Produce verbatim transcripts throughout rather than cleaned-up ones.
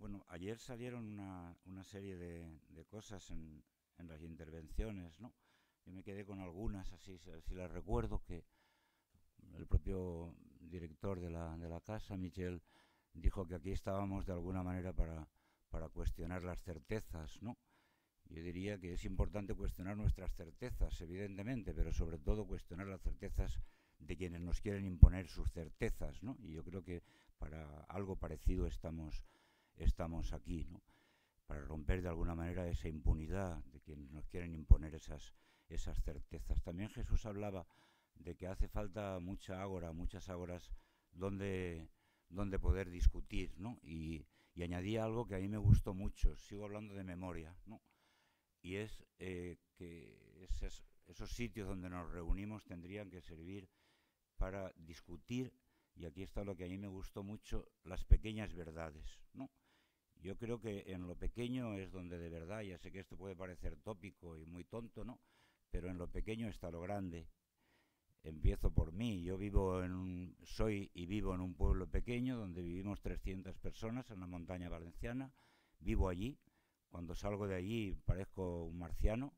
Bueno, ayer salieron una, una serie de, de cosas en, en las intervenciones, ¿no? Yo me quedé con algunas, así, si las recuerdo, que el propio director de la, de la casa, Michel, dijo que aquí estábamos de alguna manera para, para cuestionar las certezas, ¿no? Yo diría que es importante cuestionar nuestras certezas, evidentemente, pero sobre todo cuestionar las certezas de quienes nos quieren imponer sus certezas, ¿no? Y yo creo que para algo parecido estamos, estamos aquí, ¿no? Para romper de alguna manera esa impunidad de quienes nos quieren imponer esas, esas certezas. También Jesús hablaba de que hace falta mucha ágora, muchas ágoras donde, donde poder discutir, ¿no? Y, y añadía algo que a mí me gustó mucho, sigo hablando de memoria, ¿no? Y es eh, que esos, esos sitios donde nos reunimos tendrían que servir para discutir, y aquí está lo que a mí me gustó mucho, las pequeñas verdades, ¿no? Yo creo que en lo pequeño es donde de verdad, ya sé que esto puede parecer tópico y muy tonto, ¿no? Pero en lo pequeño está lo grande. Empiezo por mí, yo vivo en un, soy y vivo en un pueblo pequeño donde vivimos trescientas personas en la montaña valenciana, vivo allí. Cuando salgo de allí parezco un marciano,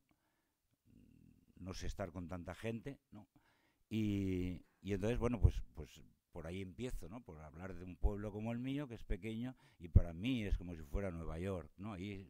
no sé estar con tanta gente, ¿no? Y, y entonces, bueno, pues, pues por ahí empiezo, ¿no? Por hablar de un pueblo como el mío, que es pequeño, y para mí es como si fuera Nueva York, ¿no? Y,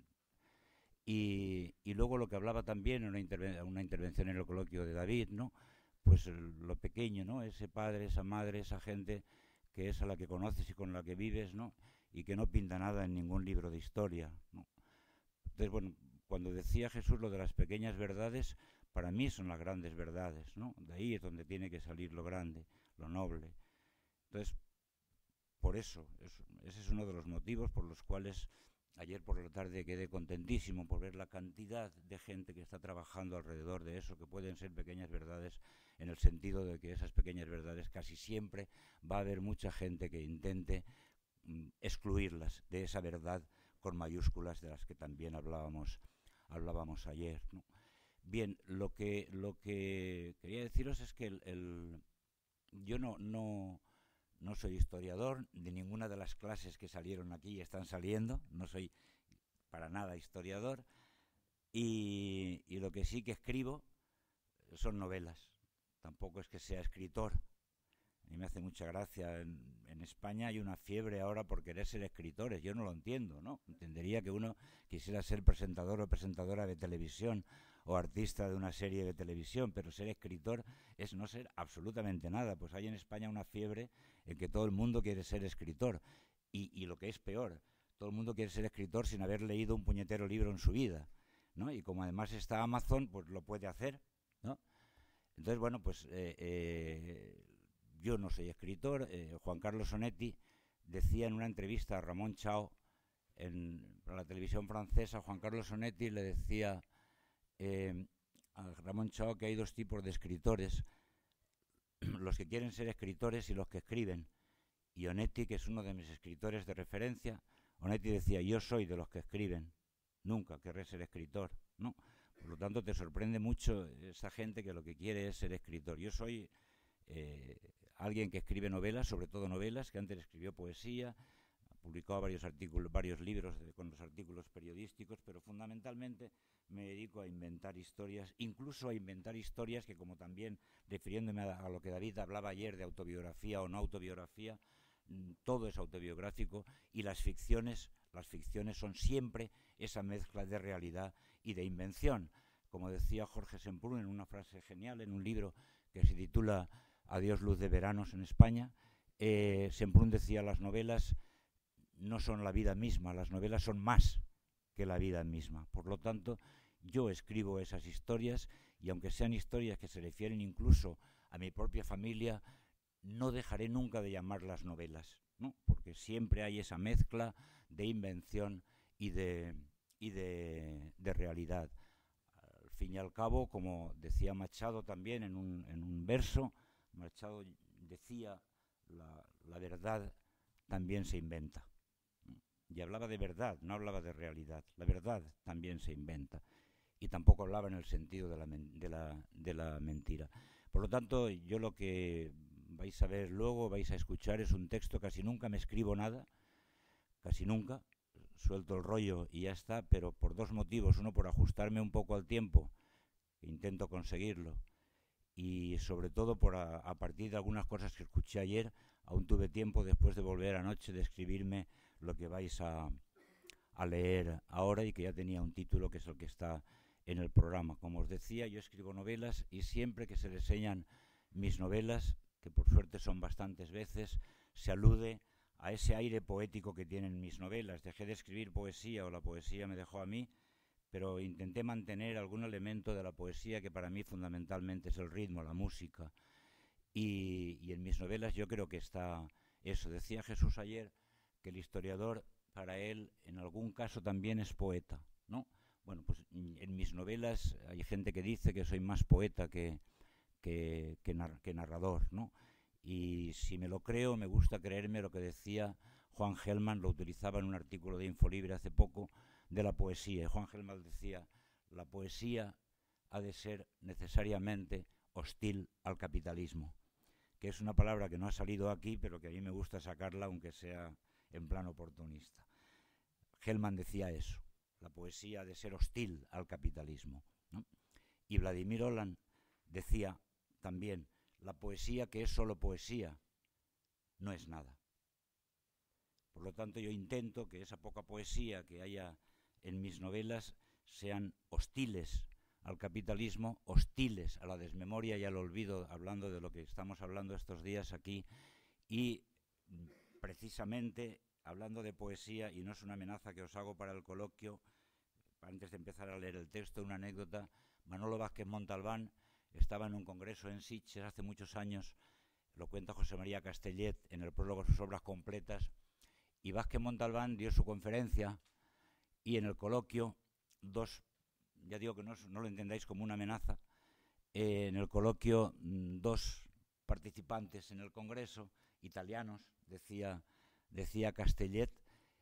y, y luego lo que hablaba también en una, interven una intervención en el coloquio de David, ¿no? Pues el, lo pequeño, ¿no? Ese padre, esa madre, esa gente que es a la que conoces y con la que vives, ¿no? Y que no pinta nada en ningún libro de historia, ¿no? Entonces, bueno, cuando decía Jesús lo de las pequeñas verdades, para mí son las grandes verdades, ¿no? De ahí es donde tiene que salir lo grande, lo noble. Entonces, por eso, es, ese es uno de los motivos por los cuales ayer por la tarde quedé contentísimo por ver la cantidad de gente que está trabajando alrededor de eso, que pueden ser pequeñas verdades, en el sentido de que esas pequeñas verdades casi siempre va a haber mucha gente que intente mm, excluirlas de esa verdad con mayúsculas de las que también hablábamos, hablábamos ayer, ¿no? Bien, lo que, lo que quería deciros es que el, el, yo no, no, no soy historiador de ninguna de las clases que salieron aquí y están saliendo, no soy para nada historiador, y, y lo que sí que escribo son novelas, tampoco es que sea escritor. A mí me hace mucha gracia, en, en España hay una fiebre ahora por querer ser escritores, yo no lo entiendo, ¿no? Entendería que uno quisiera ser presentador o presentadora de televisión o artista de una serie de televisión, pero ser escritor es no ser absolutamente nada. Pues hay en España una fiebre en que todo el mundo quiere ser escritor, y, y lo que es peor, todo el mundo quiere ser escritor sin haber leído un puñetero libro en su vida, ¿no? Y como además está Amazon, pues lo puede hacer, ¿no? Entonces, bueno, pues eh, eh, yo no soy escritor. eh, Juan Carlos Onetti decía en una entrevista a Ramón Chao en la televisión francesa, Juan Carlos Onetti le decía eh, a Ramón Chao que hay dos tipos de escritores, los que quieren ser escritores y los que escriben. Y Onetti, que es uno de mis escritores de referencia, Onetti decía, yo soy de los que escriben, nunca querré ser escritor, ¿no? Por lo tanto, te sorprende mucho esa gente que lo que quiere es ser escritor. Yo soy eh, alguien que escribe novelas, sobre todo novelas, que antes escribió poesía, ha publicado varios artículos, varios libros de, con los artículos periodísticos, pero fundamentalmente me dedico a inventar historias, incluso a inventar historias que, como también refiriéndome a, a lo que David hablaba ayer de autobiografía o no autobiografía, todo es autobiográfico, y las ficciones, las ficciones son siempre esa mezcla de realidad y de invención. Como decía Jorge Semprún en una frase genial en un libro que se titula Adiós luz de veranos en España, eh, Semprún decía, las novelas no son la vida misma, las novelas son más que la vida misma. Por lo tanto, yo escribo esas historias, y aunque sean historias que se refieren incluso a mi propia familia, no dejaré nunca de llamarlas novelas, ¿no? Porque siempre hay esa mezcla de invención y de, y de, de realidad. Al fin y al cabo, como decía Machado también en un, en un verso, Machado decía, la, la verdad también se inventa. Y hablaba de verdad, no hablaba de realidad. La verdad también se inventa. Y tampoco hablaba en el sentido de la, de la, de la mentira. Por lo tanto, yo lo que vais a ver luego, vais a escuchar, es un texto, casi nunca me escribo nada, casi nunca, suelto el rollo y ya está, pero por dos motivos. Uno, por ajustarme un poco al tiempo, intento conseguirlo, y sobre todo por a, a partir de algunas cosas que escuché ayer, aún tuve tiempo después de volver anoche de escribirme lo que vais a, a leer ahora y que ya tenía un título que es el que está en el programa. Como os decía, yo escribo novelas y siempre que se reseñan mis novelas, que por suerte son bastantes veces, se alude a ese aire poético que tienen mis novelas. Dejé de escribir poesía, o la poesía me dejó a mí, pero intenté mantener algún elemento de la poesía que para mí fundamentalmente es el ritmo, la música. Y, y en mis novelas yo creo que está eso. Decía Jesús ayer que el historiador, para él, en algún caso también es poeta, ¿no? Bueno, pues en mis novelas hay gente que dice que soy más poeta que, que, que, nar que narrador, ¿no? Y si me lo creo, me gusta creerme lo que decía Juan Gelman, lo utilizaba en un artículo de Infolibre hace poco, de la poesía. Y Juan Gelman decía, la poesía ha de ser necesariamente hostil al capitalismo, que es una palabra que no ha salido aquí, pero que a mí me gusta sacarla, aunque sea en plan oportunista. Gelman decía eso, la poesía ha de ser hostil al capitalismo, ¿no? Y Vladimir Olan decía también, la poesía que es solo poesía no es nada. Por lo tanto, yo intento que esa poca poesía que haya en mis novelas sean hostiles al capitalismo, hostiles a la desmemoria y al olvido, hablando de lo que estamos hablando estos días aquí, y precisamente hablando de poesía, y no es una amenaza que os hago para el coloquio, antes de empezar a leer el texto, una anécdota. Manolo Vázquez Montalbán estaba en un congreso en Sitges hace muchos años, lo cuenta José María Castellet en el prólogo de sus obras completas, y Vázquez Montalbán dio su conferencia y en el coloquio dos, ya digo que no, no lo entendáis como una amenaza, eh, en el coloquio dos participantes en el congreso, italianos, decía, decía Castellet,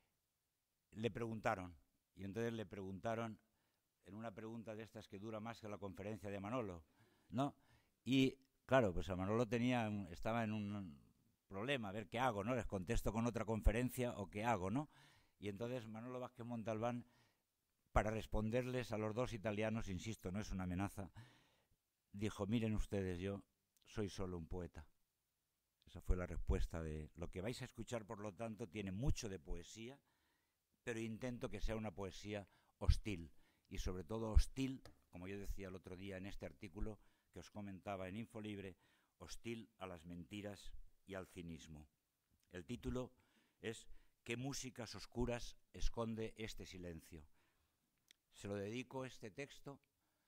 le preguntaron, y entonces le preguntaron, en una pregunta de estas que dura más que la conferencia de Manolo, ¿no? Y claro, pues a Manolo tenía, estaba en un problema, a ver qué hago, ¿no? Les contesto con otra conferencia o qué hago, ¿no? Y entonces Manolo Vázquez Montalbán, para responderles a los dos italianos, insisto, no es una amenaza, dijo, miren ustedes, yo soy solo un poeta. Esa fue la respuesta de lo que vais a escuchar, por lo tanto, tiene mucho de poesía, pero intento que sea una poesía hostil, y sobre todo hostil, como yo decía el otro día en este artículo que os comentaba en Infolibre, hostil a las mentiras y al cinismo. El título es ¿Qué músicas oscuras esconde este silencio? Se lo dedico este texto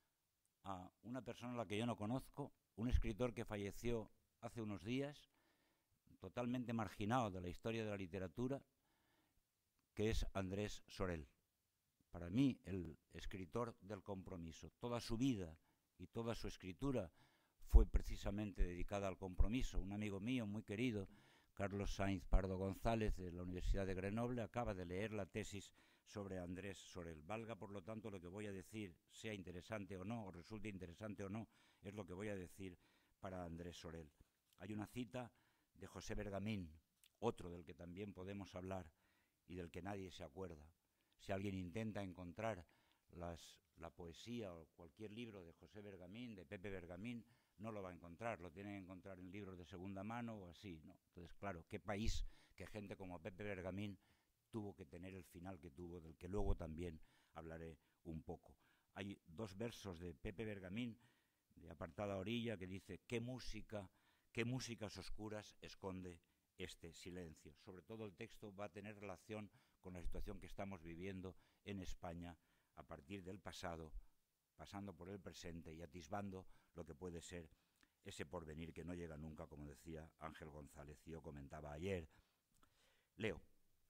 a una persona a la que yo no conozco, un escritor que falleció hace unos días, totalmente marginado de la historia de la literatura, que es Andrés Sorel. Para mí, el escritor del compromiso. Toda su vida y toda su escritura fue precisamente dedicada al compromiso. Un amigo mío muy querido, Carlos Sainz Pardo González, de la Universidad de Grenoble, acaba de leer la tesis sobre Andrés Sorel. Valga, por lo tanto, lo que voy a decir, sea interesante o no, o resulte interesante o no, es lo que voy a decir para Andrés Sorel. Hay una cita de José Bergamín, otro del que también podemos hablar y del que nadie se acuerda. Si alguien intenta encontrar las, la poesía o cualquier libro de José Bergamín, de Pepe Bergamín, no lo va a encontrar, lo tiene que encontrar en libros de segunda mano o así, ¿no? Entonces, claro, qué país que gente como Pepe Bergamín tuvo que tener el final que tuvo, del que luego también hablaré un poco. Hay dos versos de Pepe Bergamín, de Apartada Orilla, que dice, ¿qué música, qué músicas oscuras esconde este silencio? Sobre todo el texto va a tener relación con la situación que estamos viviendo en España a partir del pasado, pasando por el presente y atisbando lo que puede ser ese porvenir que no llega nunca, como decía Ángel González y yo comentaba ayer. Leo.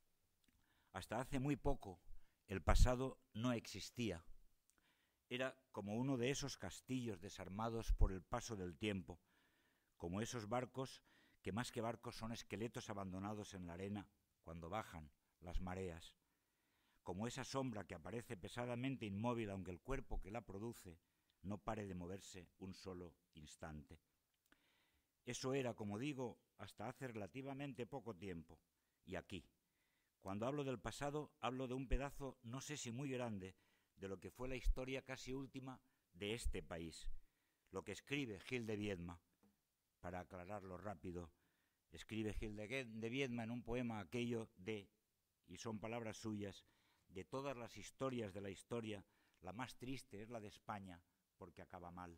Hasta hace muy poco el pasado no existía. Era como uno de esos castillos desarmados por el paso del tiempo, como esos barcos que más que barcos son esqueletos abandonados en la arena cuando bajan las mareas, como esa sombra que aparece pesadamente inmóvil aunque el cuerpo que la produce no pare de moverse un solo instante. Eso era, como digo, hasta hace relativamente poco tiempo, y aquí, Cuando hablo del pasado, hablo de un pedazo, no sé si muy grande, de lo que fue la historia casi última de este país. Lo que escribe Gil de Viedma, para aclararlo rápido, escribe Gil de Viedma en un poema aquello de, y son palabras suyas, de todas las historias de la historia, la más triste es la de España, porque acaba mal.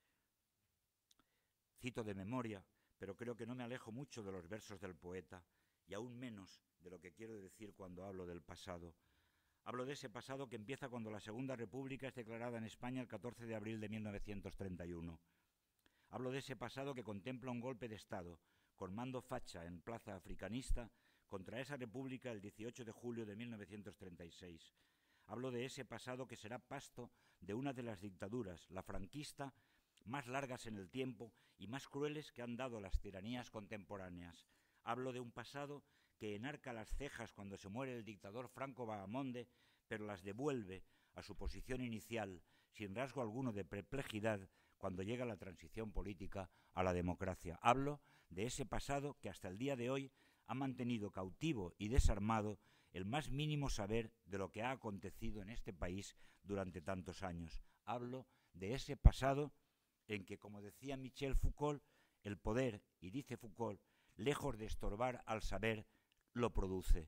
Cito de memoria, pero creo que no me alejo mucho de los versos del poeta, y aún menos de lo que quiero decir cuando hablo del pasado. Hablo de ese pasado que empieza cuando la Segunda República es declarada en España el catorce de abril de mil novecientos treinta y uno. Hablo de ese pasado que contempla un golpe de Estado, con mando facha en Plaza Africanista, contra esa república el dieciocho de julio de mil novecientos treinta y seis. Hablo de ese pasado que será pasto de una de las dictaduras, la franquista, más largas en el tiempo y más crueles que han dado las tiranías contemporáneas. Hablo de un pasado que enarca las cejas cuando se muere el dictador Franco Bahamonde, pero las devuelve a su posición inicial, sin rasgo alguno de perplejidad, cuando llega la transición política a la democracia. Hablo de ese pasado que hasta el día de hoy ha mantenido cautivo y desarmado el más mínimo saber de lo que ha acontecido en este país durante tantos años. Hablo de ese pasado en que, como decía Michel Foucault, el poder, y dice Foucault, lejos de estorbar al saber, lo produce.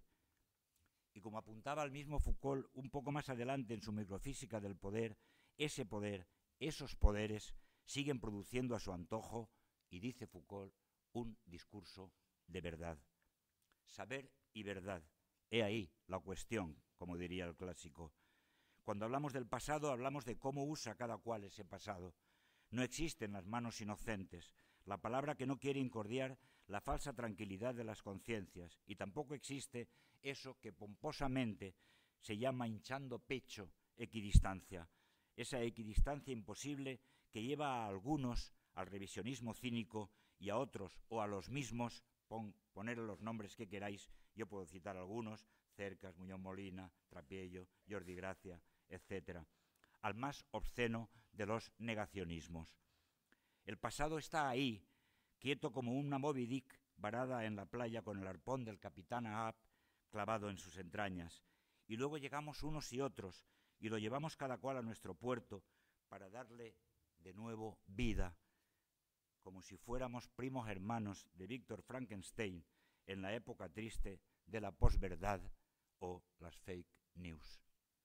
Y como apuntaba el mismo Foucault un poco más adelante en su microfísica del poder, ese poder, esos poderes, siguen produciendo a su antojo, y dice Foucault, un discurso de verdad. Saber y verdad, he ahí la cuestión, como diría el clásico. Cuando hablamos del pasado, hablamos de cómo usa cada cual ese pasado. No existen las manos inocentes, la palabra que no quiere incordiar la falsa tranquilidad de las conciencias, y tampoco existe eso que pomposamente se llama hinchando pecho, equidistancia, esa equidistancia imposible que lleva a algunos al revisionismo cínico y a otros, o a los mismos, pon, poner los nombres que queráis, yo puedo citar algunos, Cercas, Muñoz Molina, Trapiello, Jordi Gracia, etcétera, al más obsceno de los negacionismos. El pasado está ahí, quieto como una Moby Dick varada en la playa con el arpón del capitán Ahab clavado en sus entrañas. Y luego llegamos unos y otros y lo llevamos cada cual a nuestro puerto para darle de nuevo vida, como si fuéramos primos hermanos de Víctor Frankenstein en la época triste de la posverdad o las fake news.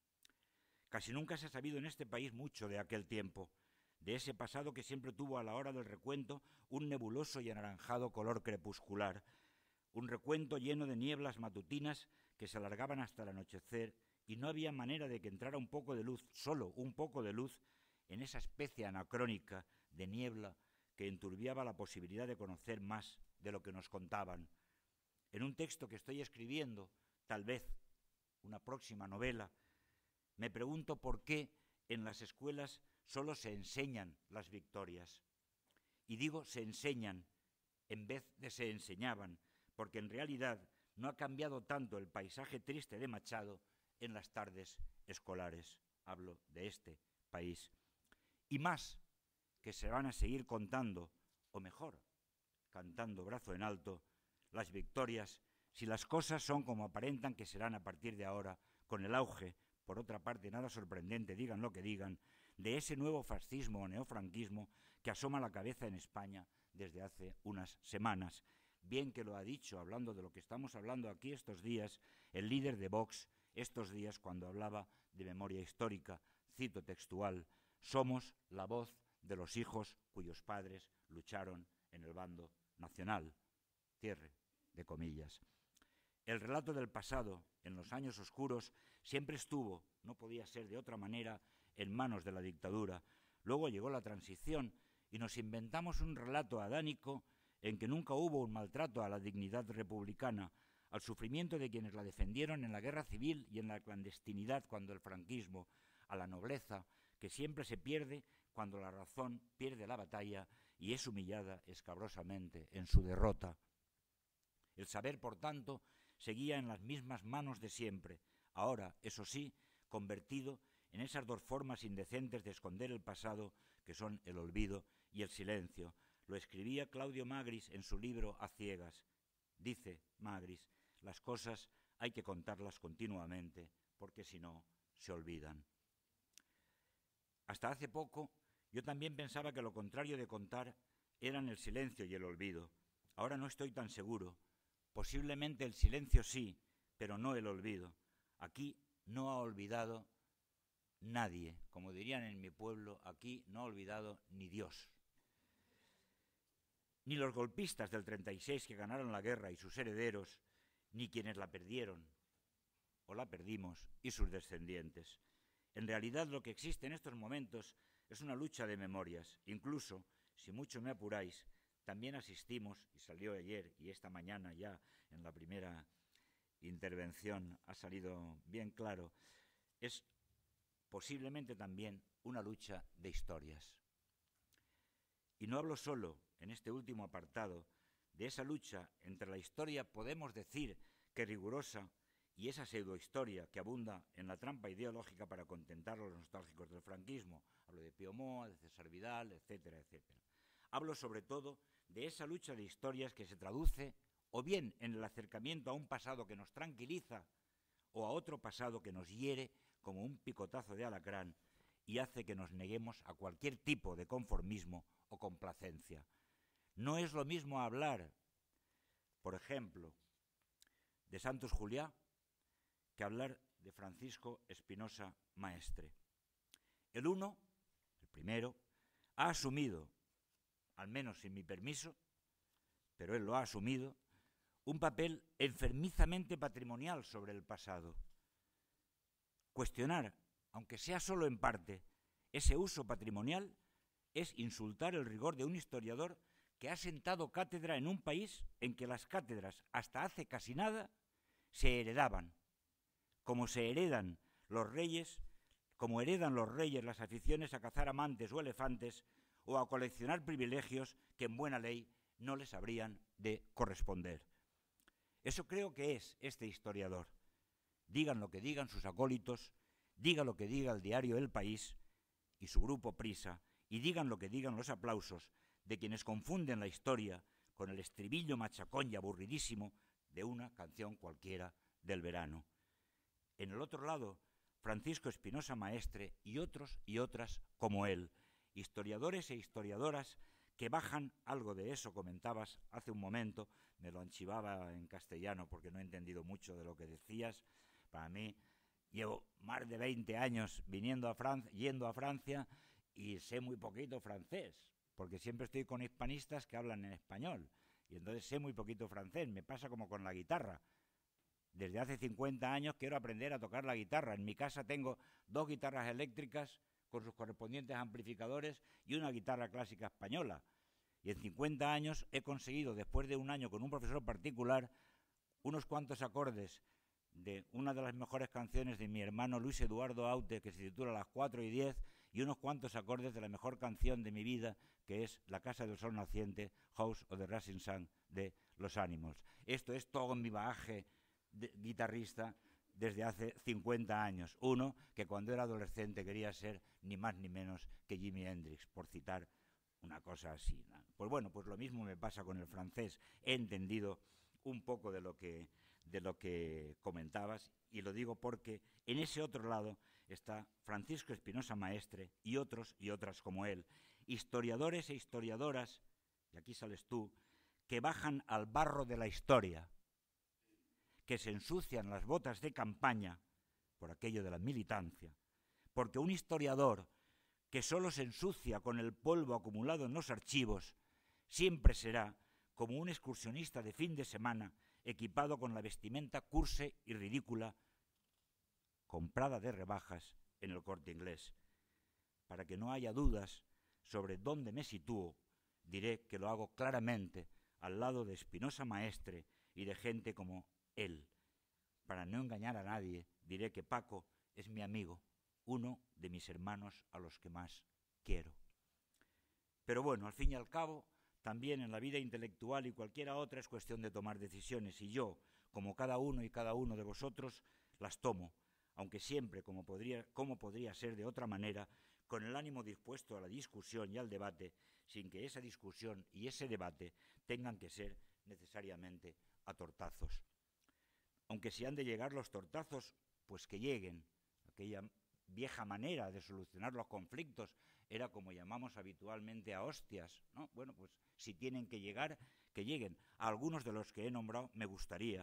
Casi nunca se ha sabido en este país mucho de aquel tiempo, de ese pasado que siempre tuvo a la hora del recuento un nebuloso y anaranjado color crepuscular, un recuento lleno de nieblas matutinas que se alargaban hasta el anochecer, y no había manera de que entrara un poco de luz, solo un poco de luz, en esa especie anacrónica de niebla que enturbiaba la posibilidad de conocer más de lo que nos contaban. En un texto que estoy escribiendo, tal vez una próxima novela, me pregunto por qué en las escuelas solo se enseñan las victorias. Y digo se enseñan en vez de se enseñaban, porque en realidad no ha cambiado tanto el paisaje triste de Machado en las tardes escolares. Hablo de este país. Y más que se van a seguir contando, o mejor, cantando brazo en alto, las victorias, si las cosas son como aparentan que serán a partir de ahora, con el auge, por otra parte nada sorprendente, digan lo que digan, de ese nuevo fascismo o neofranquismo que asoma la cabeza en España desde hace unas semanas. Bien que lo ha dicho, hablando de lo que estamos hablando aquí estos días, el líder de Vox, estos días cuando hablaba de memoria histórica, cito textual, somos la voz de los hijos cuyos padres lucharon en el bando nacional. Cierre de comillas. El relato del pasado, en los años oscuros, siempre estuvo, no podía ser de otra manera, en manos de la dictadura. Luego llegó la transición y nos inventamos un relato adánico en que nunca hubo un maltrato a la dignidad republicana, al sufrimiento de quienes la defendieron en la guerra civil y en la clandestinidad cuando el franquismo, a la nobleza, que siempre se pierde cuando la razón pierde la batalla y es humillada escabrosamente en su derrota. El saber, por tanto, seguía en las mismas manos de siempre, ahora, eso sí, convertido en esas dos formas indecentes de esconder el pasado, que son el olvido y el silencio. Lo escribía Claudio Magris en su libro A ciegas. Dice Magris, las cosas hay que contarlas continuamente, porque si no, se olvidan. Hasta hace poco, yo también pensaba que lo contrario de contar eran el silencio y el olvido. Ahora no estoy tan seguro. Posiblemente el silencio sí, pero no el olvido. Aquí no ha olvidado nadie. Como dirían en mi pueblo, aquí no ha olvidado ni Dios. Ni los golpistas del treinta y seis que ganaron la guerra y sus herederos, ni quienes la perdieron o la perdimos y sus descendientes. En realidad lo que existe en estos momentos es una lucha de memorias. Incluso, si mucho me apuráis, también asistimos, y salió ayer y esta mañana ya en la primera intervención ha salido bien claro, es posiblemente también una lucha de historias. Y no hablo solo, en este último apartado, de esa lucha entre la historia, podemos decir que rigurosa, y esa pseudohistoria que abunda en la trampa ideológica para contentar a los nostálgicos del franquismo. Hablo de Pío Moa, de César Vidal, etcétera, etcétera. Hablo sobre todo de esa lucha de historias que se traduce o bien en el acercamiento a un pasado que nos tranquiliza o a otro pasado que nos hiere como un picotazo de alacrán y hace que nos neguemos a cualquier tipo de conformismo o complacencia. No es lo mismo hablar, por ejemplo, de Santos Juliá que hablar de Francisco Espinosa Maestre. El uno, el primero, ha asumido, al menos sin mi permiso, pero él lo ha asumido, un papel enfermizamente patrimonial sobre el pasado. Cuestionar, aunque sea solo en parte, ese uso patrimonial es insultar el rigor de un historiador que ha sentado cátedra en un país en que las cátedras, hasta hace casi nada, se heredaban, como se heredan los reyes, como heredan los reyes las aficiones a cazar amantes o elefantes o a coleccionar privilegios que en buena ley no les habrían de corresponder. Eso creo que es este historiador. Digan lo que digan sus acólitos, diga lo que diga el diario El País y su grupo Prisa, y digan lo que digan los aplausos de quienes confunden la historia con el estribillo machacón y aburridísimo de una canción cualquiera del verano. En el otro lado, Francisco Espinosa Maestre y otros y otras como él, historiadores e historiadoras que bajan, algo de eso comentabas hace un momento, me lo anchivaba en castellano porque no he entendido mucho de lo que decías. Para mí, llevo más de veinte años viniendo a Francia, yendo a Francia y sé muy poquito francés, porque siempre estoy con hispanistas que hablan en español y entonces sé muy poquito francés. Me pasa como con la guitarra. Desde hace cincuenta años quiero aprender a tocar la guitarra. En mi casa tengo dos guitarras eléctricas con sus correspondientes amplificadores y una guitarra clásica española. Y en cincuenta años he conseguido, después de un año con un profesor particular, unos cuantos acordes de una de las mejores canciones de mi hermano Luis Eduardo Aute, que se titula Las cuatro y diez, y unos cuantos acordes de la mejor canción de mi vida, que es La Casa del Sol Naciente, House of the Rising Sun, de Los Animals. Esto es todo mi bagaje de guitarrista desde hace cincuenta años. Uno que cuando era adolescente quería ser ni más ni menos que Jimi Hendrix, por citar una cosa así, ¿no? Pues bueno, pues lo mismo me pasa con el francés. He entendido un poco de lo que, de lo que comentabas, y lo digo porque en ese otro lado está Francisco Espinosa Maestre y otros y otras como él, historiadores e historiadoras, y aquí sales tú, que bajan al barro de la historia, que se ensucian las botas de campaña por aquello de la militancia, porque un historiador que solo se ensucia con el polvo acumulado en los archivos siempre será como un excursionista de fin de semana equipado con la vestimenta curse y ridícula comprada de rebajas en el Corte Inglés. Para que no haya dudas sobre dónde me sitúo, diré que lo hago claramente al lado de Espinosa Maestre y de gente como él. Para no engañar a nadie, diré que Paco es mi amigo, uno de mis hermanos a los que más quiero. Pero bueno, al fin y al cabo, también en la vida intelectual y cualquiera otra es cuestión de tomar decisiones, y yo, como cada uno y cada uno de vosotros, las tomo, aunque siempre, como podría, como podría ser de otra manera, con el ánimo dispuesto a la discusión y al debate, sin que esa discusión y ese debate tengan que ser necesariamente a tortazos. aunque si han de llegar los tortazos, pues que lleguen. Aquella vieja manera de solucionar los conflictos era como llamamos habitualmente a hostias, ¿no? Bueno, pues si tienen que llegar, que lleguen. A algunos de los que he nombrado me gustaría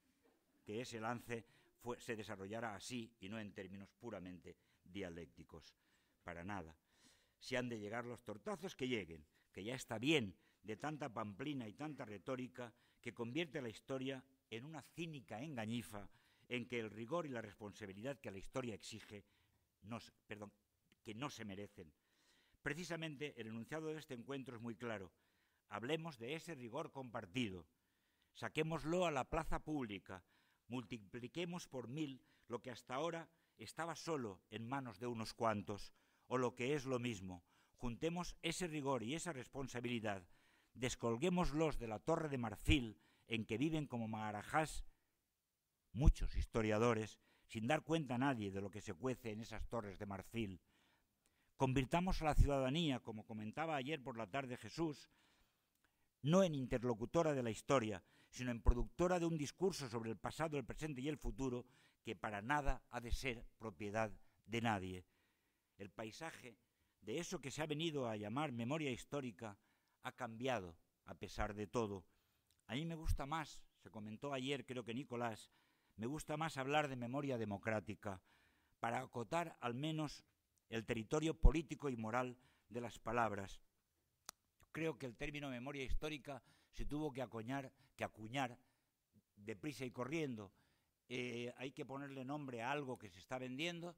que ese lance fue, se desarrollara así y no en términos puramente dialécticos. Para nada. Si han de llegar los tortazos, que lleguen, que ya está bien de tanta pamplina y tanta retórica que convierte la historia en una cínica engañifa en que el rigor y la responsabilidad que la historia exige no, perdón, que no se merecen. Precisamente el enunciado de este encuentro es muy claro. Hablemos de ese rigor compartido. Saquémoslo a la plaza pública. Multipliquemos por mil lo que hasta ahora estaba solo en manos de unos cuantos, o lo que es lo mismo. Juntemos ese rigor y esa responsabilidad. Descolguémoslos de la torre de marfil en que viven como maharajás muchos historiadores, sin dar cuenta a nadie de lo que se cuece en esas torres de marfil. Convirtamos a la ciudadanía, como comentaba ayer por la tarde Jesús, no en interlocutora de la historia, sino en productora de un discurso sobre el pasado, el presente y el futuro que para nada ha de ser propiedad de nadie. El paisaje de eso que se ha venido a llamar memoria histórica ha cambiado a pesar de todo. A mí me gusta más, se comentó ayer creo que Nicolás, me gusta más hablar de memoria democrática para acotar al menos el territorio político y moral de las palabras. Creo que el término memoria histórica se tuvo que acuñar, que acuñar deprisa y corriendo. Eh, hay que ponerle nombre a algo que se está vendiendo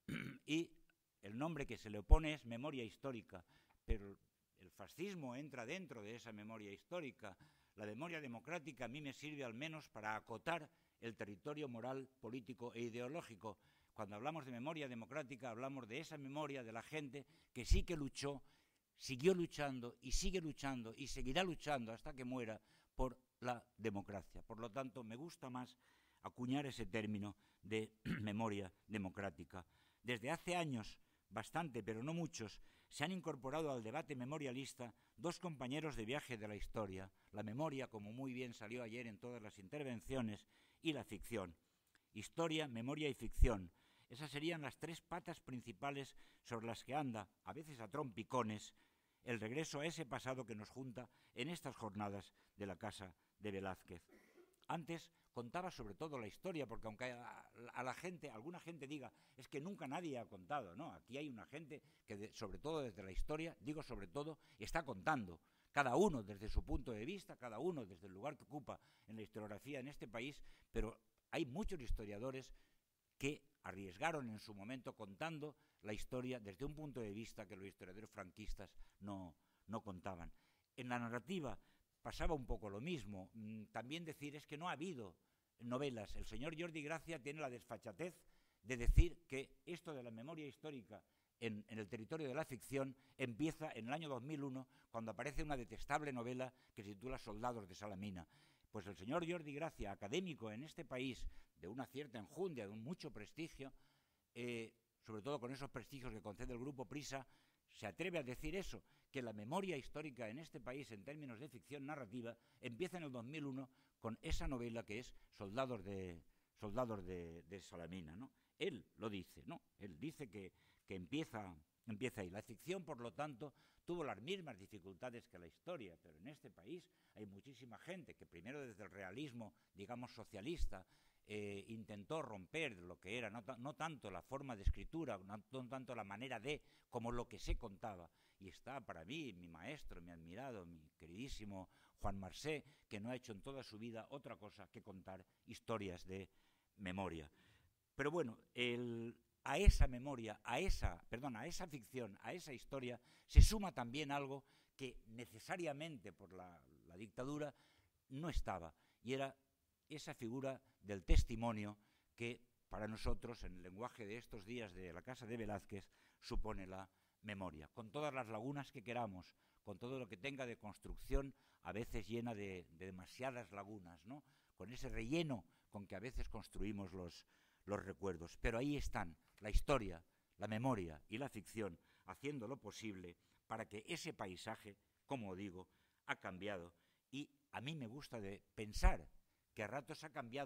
y el nombre que se le opone es memoria histórica, pero el fascismo entra dentro de esa memoria histórica. La memoria democrática a mí me sirve al menos para acotar el territorio moral, político e ideológico. Cuando hablamos de memoria democrática hablamos de esa memoria de la gente que sí que luchó, siguió luchando y sigue luchando y seguirá luchando hasta que muera por la democracia. Por lo tanto, me gusta más acuñar ese término de memoria democrática. Desde hace años, bastante, pero no muchos, se han incorporado al debate memorialista dos compañeros de viaje de la historia, la memoria, como muy bien salió ayer en todas las intervenciones, y la ficción. Historia, memoria y ficción. Esas serían las tres patas principales sobre las que anda, a veces a trompicones, el regreso a ese pasado que nos junta en estas jornadas de la Casa de Velázquez. Antes contaba sobre todo la historia, porque aunque a, a la gente, alguna gente diga, es que nunca nadie ha contado, no, aquí hay una gente que de, sobre todo desde la historia, digo sobre todo, está contando, cada uno desde su punto de vista, cada uno desde el lugar que ocupa en la historiografía en este país, pero hay muchos historiadores que arriesgaron en su momento contando la historia desde un punto de vista que los historiadores franquistas no, no contaban. En la narrativa pasaba un poco lo mismo. También decir es que no ha habido novelas. El señor Jordi Gracia tiene la desfachatez de decir que esto de la memoria histórica en, en el territorio de la ficción empieza en el año dos mil uno, cuando aparece una detestable novela que se titula Soldados de Salamina. Pues el señor Jordi Gracia, académico en este país, de una cierta enjundia, de un mucho prestigio, eh, sobre todo con esos prestigios que concede el Grupo Prisa, se atreve a decir eso, que la memoria histórica en este país, en términos de ficción narrativa, empieza en el dos mil uno con esa novela que es Soldados de, Soldados de, de Salamina, ¿no? Él lo dice, ¿no? Él dice que, que empieza, empieza ahí. La ficción, por lo tanto, tuvo las mismas dificultades que la historia, pero en este país hay muchísima gente que primero desde el realismo, digamos, socialista, eh, intentó romper lo que era, no, no tanto la forma de escritura, no, no tanto la manera de, como lo que se contaba. Y está para mí, mi maestro, mi admirado, mi queridísimo Juan Marsé, que no ha hecho en toda su vida otra cosa que contar historias de memoria. Pero bueno, el, a esa memoria, a esa, perdón, a esa ficción, a esa historia, se suma también algo que necesariamente por la, la dictadura no estaba, y era esa figura del testimonio que para nosotros, en el lenguaje de estos días de la Casa de Velázquez, supone la memoria, con todas las lagunas que queramos, con todo lo que tenga de construcción, a veces llena de, de demasiadas lagunas, ¿no? Con ese relleno con que a veces construimos los, los recuerdos. Pero ahí están la historia, la memoria y la ficción, haciendo lo posible para que ese paisaje, como digo, ha cambiado. Y a mí me gusta de pensar que a ratos ha cambiado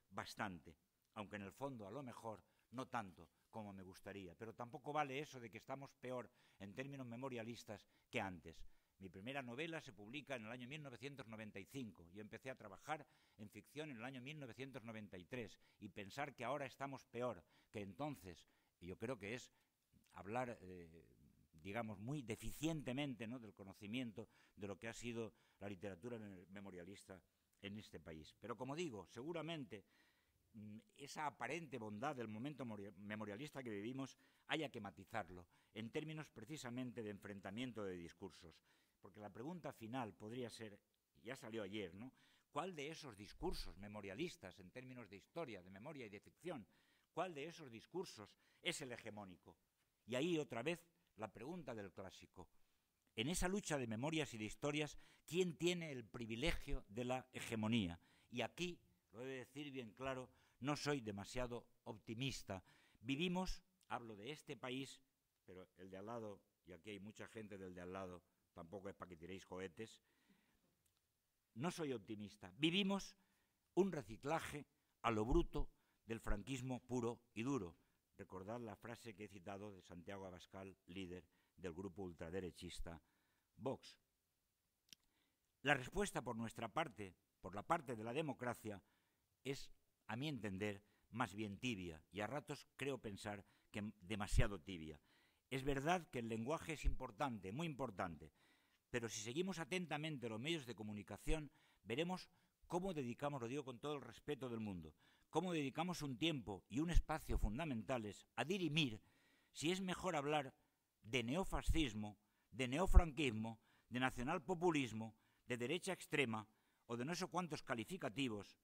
bastante, aunque en el fondo a lo mejor no tanto como me gustaría, pero tampoco vale eso de que estamos peor en términos memorialistas que antes. Mi primera novela se publica en el año mil novecientos noventa y cinco. Yo empecé a trabajar en ficción en el año mil novecientos noventa y tres y pensar que ahora estamos peor que entonces, y yo creo que es hablar, eh, digamos, muy deficientemente, ¿no?, del conocimiento de lo que ha sido la literatura memorialista en este país. Pero como digo, seguramente esa aparente bondad del momento memorialista que vivimos haya que matizarlo en términos precisamente de enfrentamiento de discursos. Porque la pregunta final podría ser, ya salió ayer, ¿no?, ¿cuál de esos discursos memorialistas en términos de historia, de memoria y de ficción, cuál de esos discursos es el hegemónico? Y ahí otra vez la pregunta del clásico. En esa lucha de memorias y de historias, ¿quién tiene el privilegio de la hegemonía? Y aquí, lo he de decir bien claro, no soy demasiado optimista. Vivimos, hablo de este país, pero el de al lado, y aquí hay mucha gente del de al lado, tampoco es para que tiréis cohetes, no soy optimista. Vivimos un reciclaje a lo bruto del franquismo puro y duro. Recordad la frase que he citado de Santiago Abascal, líder del grupo ultraderechista Vox. La respuesta por nuestra parte, por la parte de la democracia, es, a mi entender, más bien tibia, y a ratos creo pensar que demasiado tibia. Es verdad que el lenguaje es importante, muy importante, pero si seguimos atentamente los medios de comunicación, veremos cómo dedicamos, lo digo con todo el respeto del mundo, cómo dedicamos un tiempo y un espacio fundamentales a dirimir si es mejor hablar de neofascismo, de neofranquismo, de nacionalpopulismo, de derecha extrema o de no sé cuántos calificativos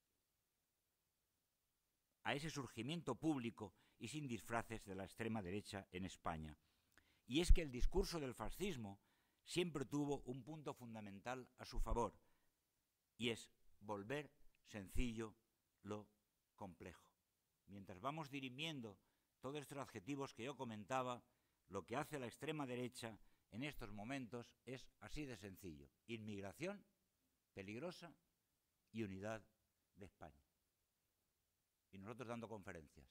a ese surgimiento público y sin disfraces de la extrema derecha en España. Y es que el discurso del fascismo siempre tuvo un punto fundamental a su favor, y es volver sencillo lo complejo. Mientras vamos dirimiendo todos estos adjetivos que yo comentaba, lo que hace la extrema derecha en estos momentos es así de sencillo: inmigración peligrosa y unidad de España. Y nosotros dando conferencias.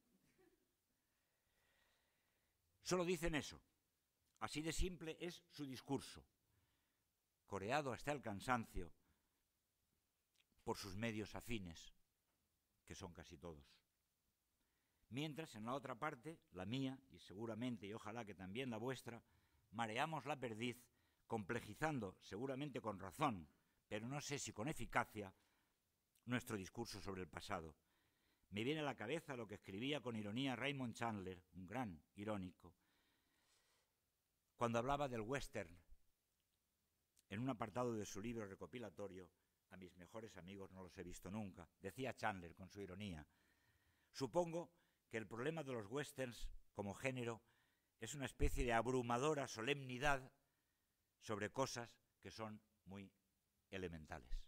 Solo dicen eso. Así de simple es su discurso, coreado hasta el cansancio por sus medios afines, que son casi todos. Mientras, en la otra parte, la mía, y seguramente, y ojalá que también la vuestra, mareamos la perdiz, complejizando, seguramente con razón, pero no sé si con eficacia, nuestro discurso sobre el pasado. Me viene a la cabeza lo que escribía con ironía Raymond Chandler, un gran irónico, cuando hablaba del western, en un apartado de su libro recopilatorio, A mis mejores amigos no los he visto nunca. Decía Chandler con su ironía: supongo que el problema de los westerns como género es una especie de abrumadora solemnidad sobre cosas que son muy elementales.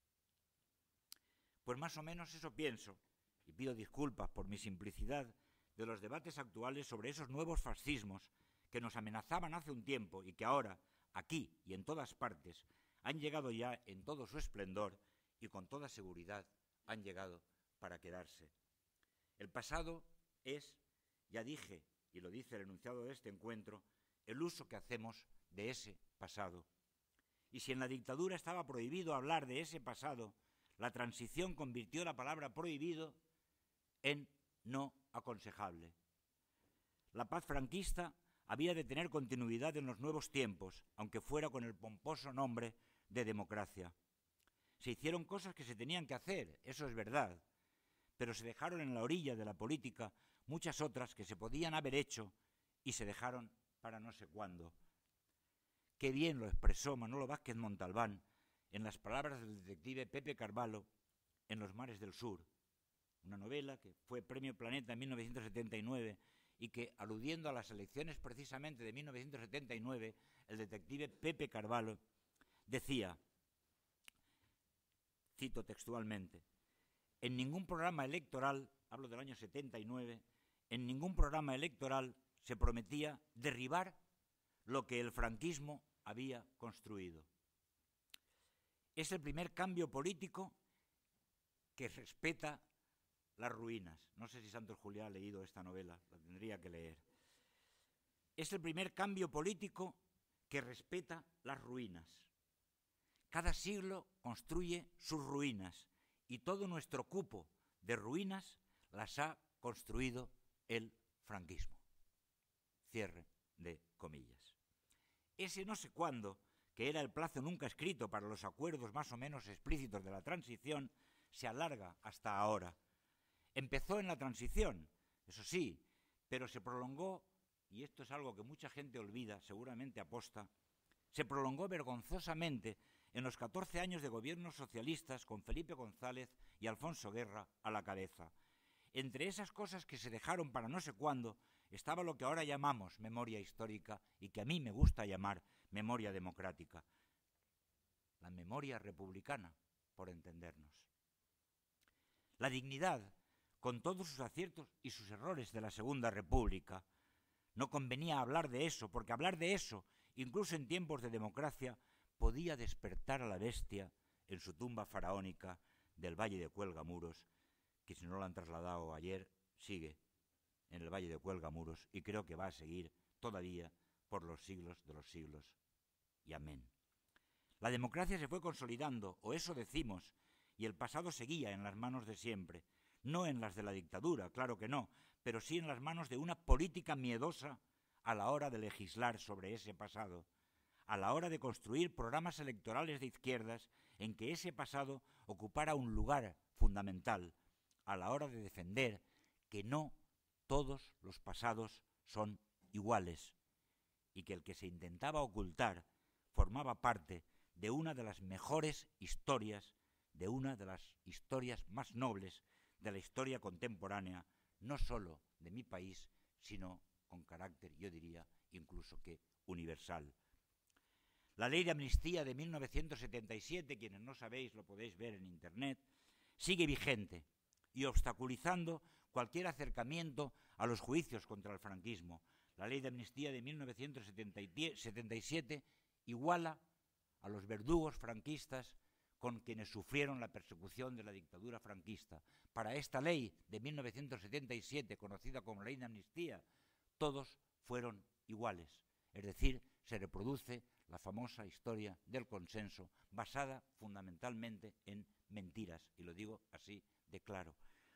Pues más o menos eso pienso, y pido disculpas por mi simplicidad, de los debates actuales sobre esos nuevos fascismos que nos amenazaban hace un tiempo y que ahora, aquí y en todas partes, han llegado ya en todo su esplendor y con toda seguridad han llegado para quedarse. El pasado es, ya dije, y lo dice el enunciado de este encuentro, el uso que hacemos de ese pasado. Y si en la dictadura estaba prohibido hablar de ese pasado, la transición convirtió la palabra prohibido en no aconsejable. La paz franquista había de tener continuidad en los nuevos tiempos, aunque fuera con el pomposo nombre de democracia. Se hicieron cosas que se tenían que hacer, eso es verdad, pero se dejaron en la orilla de la política muchas otras que se podían haber hecho y se dejaron para no sé cuándo. Qué bien lo expresó Manolo Vázquez Montalbán en las palabras del detective Pepe Carvalho en Los mares del sur, una novela que fue Premio Planeta en mil novecientos setenta y nueve y que, aludiendo a las elecciones precisamente de mil novecientos setenta y nueve, el detective Pepe Carvalho decía, cito textualmente: en ningún programa electoral, hablo del año setenta y nueve, en ningún programa electoral se prometía derribar lo que el franquismo había construido. Es el primer cambio político que respeta las ruinas. No sé si Santos Juliá ha leído esta novela, la tendría que leer. Es el primer cambio político que respeta las ruinas. Cada siglo construye sus ruinas y todo nuestro cupo de ruinas las ha construido el franquismo. Cierre de comillas. Ese no sé cuándo, que era el plazo nunca escrito para los acuerdos más o menos explícitos de la transición, se alarga hasta ahora. Empezó en la transición, eso sí, pero se prolongó, y esto es algo que mucha gente olvida, seguramente aposta, se prolongó vergonzosamente en los catorce años de gobiernos socialistas con Felipe González y Alfonso Guerra a la cabeza. Entre esas cosas que se dejaron para no sé cuándo estaba lo que ahora llamamos memoria histórica y que a mí me gusta llamar memoria democrática. La memoria republicana, por entendernos. La dignidad, con todos sus aciertos y sus errores de la Segunda República. No convenía hablar de eso, porque hablar de eso, incluso en tiempos de democracia, podía despertar a la bestia en su tumba faraónica del Valle de Cuelgamuros, que si no lo han trasladado ayer, sigue en el Valle de Cuelgamuros y creo que va a seguir todavía por los siglos de los siglos. Y amén. La democracia se fue consolidando, o eso decimos, y el pasado seguía en las manos de siempre, no en las de la dictadura, claro que no, pero sí en las manos de una política miedosa a la hora de legislar sobre ese pasado, a la hora de construir programas electorales de izquierdas en que ese pasado ocupara un lugar fundamental, a la hora de defender que no todos los pasados son iguales y que el que se intentaba ocultar formaba parte de una de las mejores historias, de una de las historias más nobles de la historia contemporánea, no solo de mi país, sino con carácter, yo diría, incluso que universal. La ley de amnistía de mil novecientos setenta y siete, quienes no sabéis lo podéis ver en Internet, sigue vigente y obstaculizando cualquier acercamiento a los juicios contra el franquismo. La ley de amnistía de mil novecientos setenta y siete iguala a los verdugos franquistas con quienes sufrieron la persecución de la dictadura franquista. Para esta ley de mil novecientos setenta y siete, conocida como ley de amnistía, todos fueron iguales. Es decir, se reproduce la famosa historia del consenso, basada fundamentalmente en mentiras, y lo digo así de claro.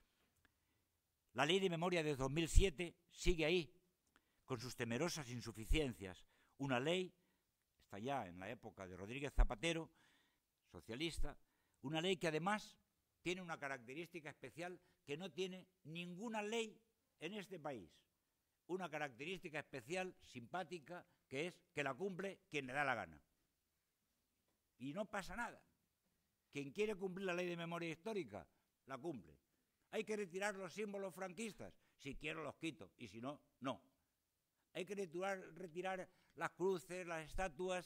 La ley de memoria de dos mil siete sigue ahí, con sus temerosas insuficiencias. Una ley, está ya en la época de Rodríguez Zapatero, socialista, una ley que además tiene una característica especial que no tiene ninguna ley en este país. Una característica especial, simpática, que es que la cumple quien le da la gana. Y no pasa nada. Quien quiere cumplir la ley de memoria histórica, la cumple. Hay que retirar los símbolos franquistas. Si quiero los quito, y si no, no. Hay que retirar, retirar las cruces, las estatuas.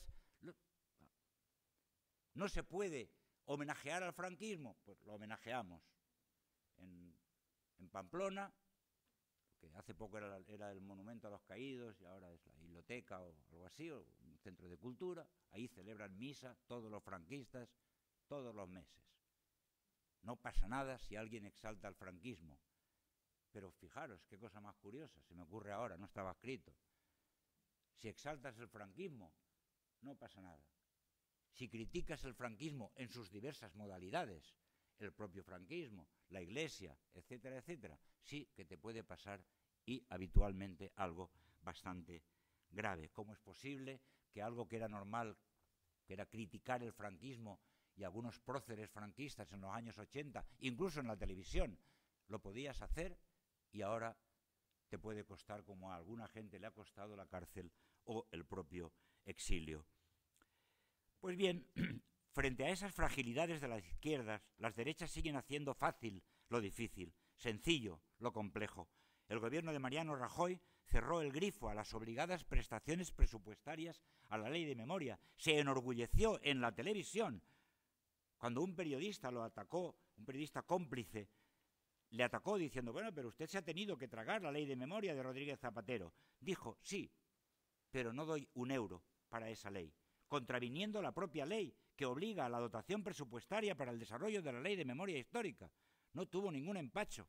No se puede homenajear al franquismo, pues lo homenajeamos. En, en Pamplona, que hace poco era, era el monumento a los caídos y ahora es la biblioteca o algo así, o un centro de cultura, ahí celebran misa todos los franquistas todos los meses. No pasa nada si alguien exalta el franquismo. Pero fijaros, qué cosa más curiosa, se me ocurre ahora, no estaba escrito. Si exaltas el franquismo, no pasa nada. Si criticas el franquismo en sus diversas modalidades, el propio franquismo, la iglesia, etcétera, etcétera, sí que te puede pasar y habitualmente algo bastante grave. ¿Cómo es posible que algo que era normal, que era criticar el franquismo y algunos próceres franquistas en los años ochenta, incluso en la televisión, lo podías hacer y ahora te puede costar, como a alguna gente le ha costado, la cárcel o el propio exilio? Pues bien, frente a esas fragilidades de las izquierdas, las derechas siguen haciendo fácil lo difícil, sencillo lo complejo. El gobierno de Mariano Rajoy cerró el grifo a las obligadas prestaciones presupuestarias a la ley de memoria. Se enorgulleció en la televisión cuando un periodista lo atacó, un periodista cómplice, le atacó diciendo, bueno, pero usted se ha tenido que tragar la ley de memoria de Rodríguez Zapatero. Dijo, sí, pero no doy un euro para esa ley, contraviniendo la propia ley que obliga a la dotación presupuestaria para el desarrollo de la Ley de Memoria Histórica. No tuvo ningún empacho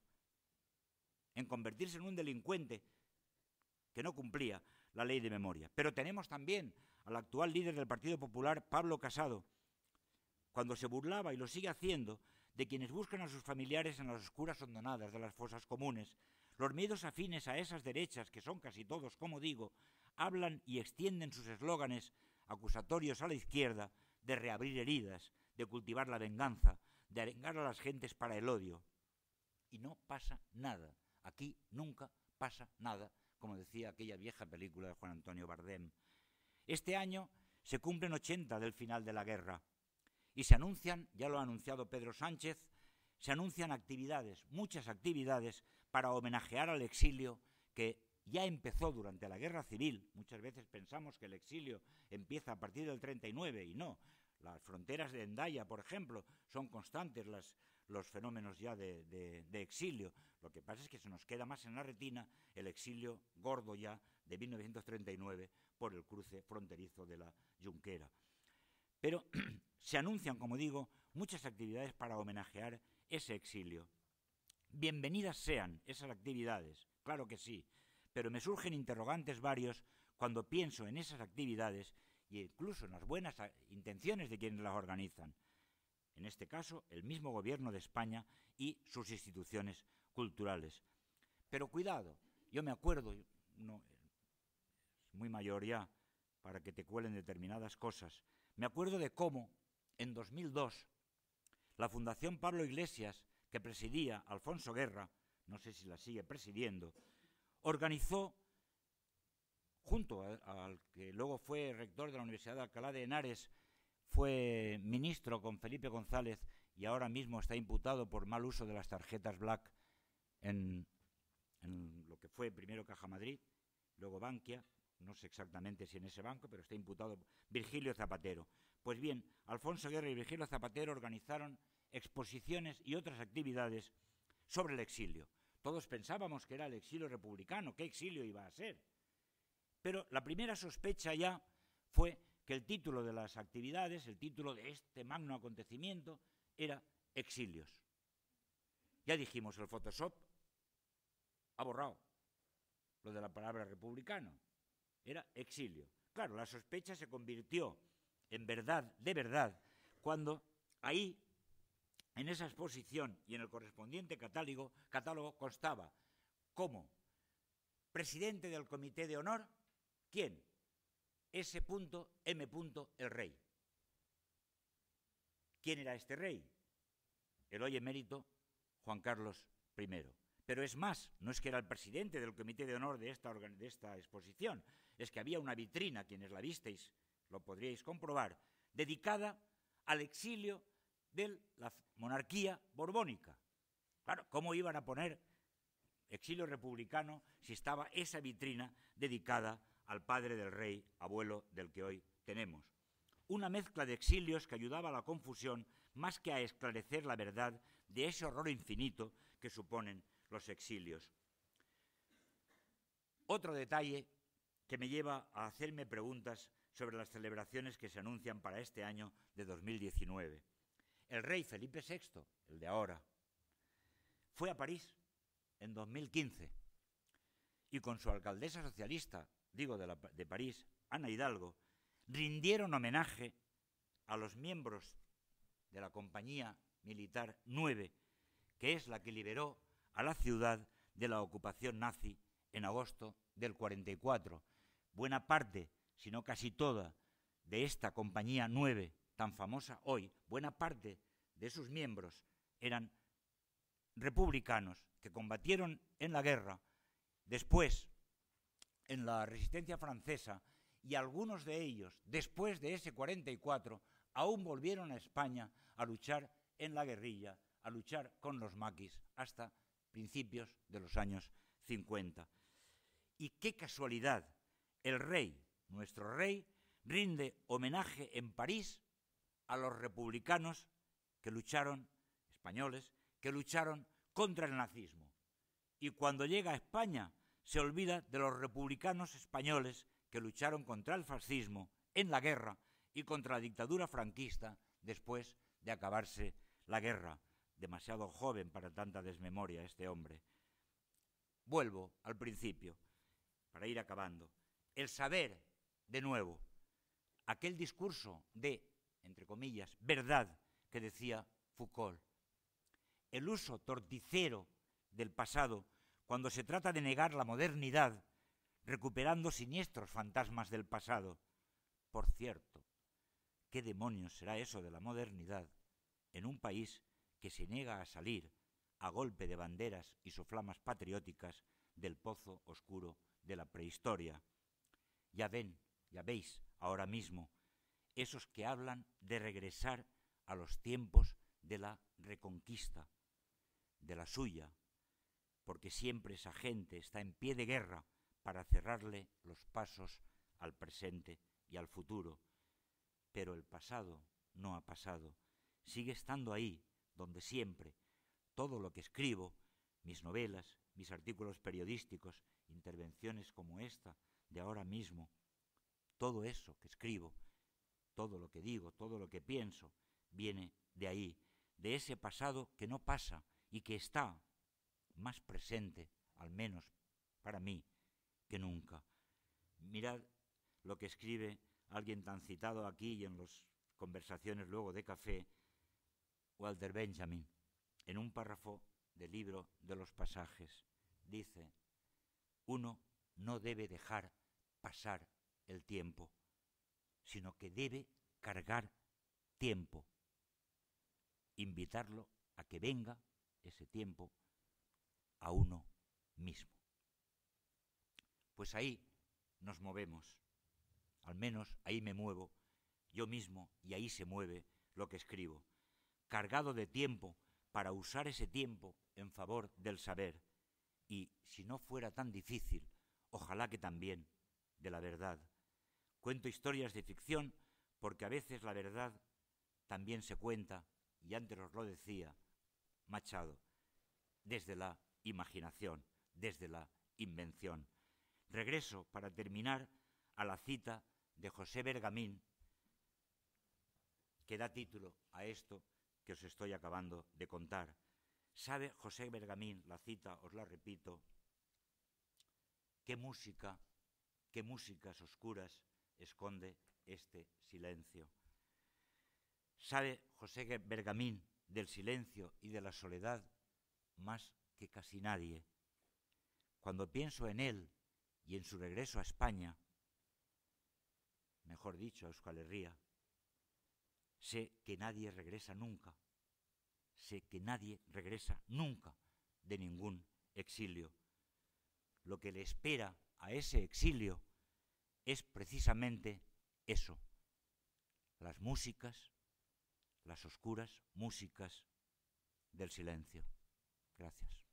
en convertirse en un delincuente que no cumplía la Ley de Memoria. Pero tenemos también al actual líder del Partido Popular, Pablo Casado, cuando se burlaba, y lo sigue haciendo, de quienes buscan a sus familiares en las oscuras hondonadas de las fosas comunes. Los miedos afines a esas derechas, que son casi todos, como digo, hablan y extienden sus eslóganes acusatorios a la izquierda de reabrir heridas, de cultivar la venganza, de arengar a las gentes para el odio. Y no pasa nada. Aquí nunca pasa nada, como decía aquella vieja película de Juan Antonio Bardem. Este año se cumplen ochenta del final de la guerra y se anuncian, ya lo ha anunciado Pedro Sánchez, se anuncian actividades, muchas actividades para homenajear al exilio que ya empezó durante la Guerra Civil. Muchas veces pensamos que el exilio empieza a partir del treinta y nueve y no. Las fronteras de Hendaya, por ejemplo, son constantes las, los fenómenos ya de, de, de exilio. Lo que pasa es que se nos queda más en la retina el exilio gordo ya de mil novecientos treinta y nueve por el cruce fronterizo de la Junquera. Pero se anuncian, como digo, muchas actividades para homenajear ese exilio. Bienvenidas sean esas actividades, claro que sí, pero me surgen interrogantes varios cuando pienso en esas actividades e incluso en las buenas intenciones de quienes las organizan. En este caso, el mismo gobierno de España y sus instituciones culturales. Pero cuidado, yo me acuerdo, no, es muy mayor ya para que te cuelen determinadas cosas, me acuerdo de cómo, en dos mil dos, la Fundación Pablo Iglesias, que presidía Alfonso Guerra, no sé si la sigue presidiendo, organizó, junto al que luego fue rector de la Universidad de Alcalá de Henares, fue ministro con Felipe González y ahora mismo está imputado por mal uso de las tarjetas Black en, en lo que fue primero Caja Madrid, luego Bankia, no sé exactamente si en ese banco, pero está imputado Virgilio Zapatero. Pues bien, Alfonso Guerra y Virgilio Zapatero organizaron exposiciones y otras actividades sobre el exilio. Todos pensábamos que era el exilio republicano, ¿qué exilio iba a ser? Pero la primera sospecha ya fue que el título de las actividades, el título de este magno acontecimiento, era exilios. Ya dijimos, el Photoshop ha borrado lo de la palabra republicano, era exilio. Claro, la sospecha se convirtió en verdad, de verdad, cuando ahí, en esa exposición y en el correspondiente catálogo, catálogo constaba como presidente del Comité de Honor, ¿quién? S. M. el Rey. ¿Quién era este rey? El hoy emérito Juan Carlos primero. Pero es más, no es que era el presidente del Comité de Honor de esta, de esta exposición, es que había una vitrina, quienes la visteis lo podríais comprobar, dedicada al exilio de la monarquía borbónica. Claro, ¿cómo iban a poner exilio republicano si estaba esa vitrina dedicada al padre del rey, abuelo del que hoy tenemos? Una mezcla de exilios que ayudaba a la confusión más que a esclarecer la verdad de ese horror infinito que suponen los exilios. Otro detalle que me lleva a hacerme preguntas sobre las celebraciones que se anuncian para este año de dos mil diecinueve. El rey Felipe sexto, el de ahora, fue a París en dos mil quince y con su alcaldesa socialista, digo de, la, de París, Ana Hidalgo, rindieron homenaje a los miembros de la compañía militar nueve, que es la que liberó a la ciudad de la ocupación nazi en agosto del cuarenta y cuatro. Buena parte, si no casi toda, de esta compañía nueve, tan famosa hoy, buena parte de sus miembros eran republicanos que combatieron en la guerra, después en la resistencia francesa, y algunos de ellos, después de ese cuarenta y cuatro, aún volvieron a España a luchar en la guerrilla, a luchar con los maquis hasta principios de los años cincuenta. Y qué casualidad, el rey, nuestro rey, rinde homenaje en París a los republicanos que lucharon, españoles, que lucharon contra el nazismo. Y cuando llega a España se olvida de los republicanos españoles que lucharon contra el fascismo en la guerra y contra la dictadura franquista después de acabarse la guerra. Demasiado joven para tanta desmemoria este hombre. Vuelvo al principio, para ir acabando. El saber, de nuevo, aquel discurso de, entre comillas, verdad que decía Foucault. El uso torticero del pasado cuando se trata de negar la modernidad, recuperando siniestros fantasmas del pasado. Por cierto, ¿qué demonios será eso de la modernidad en un país que se niega a salir a golpe de banderas y soflamas patrióticas del pozo oscuro de la prehistoria? Ya ven, ya veis ahora mismo, esos que hablan de regresar a los tiempos de la reconquista, de la suya, porque siempre esa gente está en pie de guerra para cerrarle los pasos al presente y al futuro. Pero el pasado no ha pasado, sigue estando ahí, donde siempre. Todo lo que escribo, mis novelas, mis artículos periodísticos, intervenciones como esta de ahora mismo, todo eso que escribo, todo lo que digo, todo lo que pienso, viene de ahí, de ese pasado que no pasa y que está más presente, al menos para mí, que nunca. Mirad lo que escribe alguien tan citado aquí y en las conversaciones luego de café, Walter Benjamin, en un párrafo del libro de los pasajes. Dice, uno no debe dejar pasar el tiempo, sino que debe cargar tiempo, invitarlo a que venga ese tiempo a uno mismo. Pues ahí nos movemos, al menos ahí me muevo yo mismo y ahí se mueve lo que escribo, cargado de tiempo para usar ese tiempo en favor del saber y, si no fuera tan difícil, ojalá que también de la verdad. Cuento historias de ficción porque a veces la verdad también se cuenta, y antes os lo decía Machado, desde la imaginación, desde la invención. Regreso, para terminar, a la cita de José Bergamín, que da título a esto que os estoy acabando de contar. ¿Sabe José Bergamín, la cita, os la repito, qué música, qué músicas oscuras esconde este silencio? ¿Sabe José Bergamín del silencio y de la soledad más que casi nadie? Cuando pienso en él y en su regreso a España, mejor dicho, a Euskal Herria, sé que nadie regresa nunca, sé que nadie regresa nunca de ningún exilio. Lo que le espera a ese exilio es precisamente eso, las músicas, las oscuras músicas del silencio. Gracias.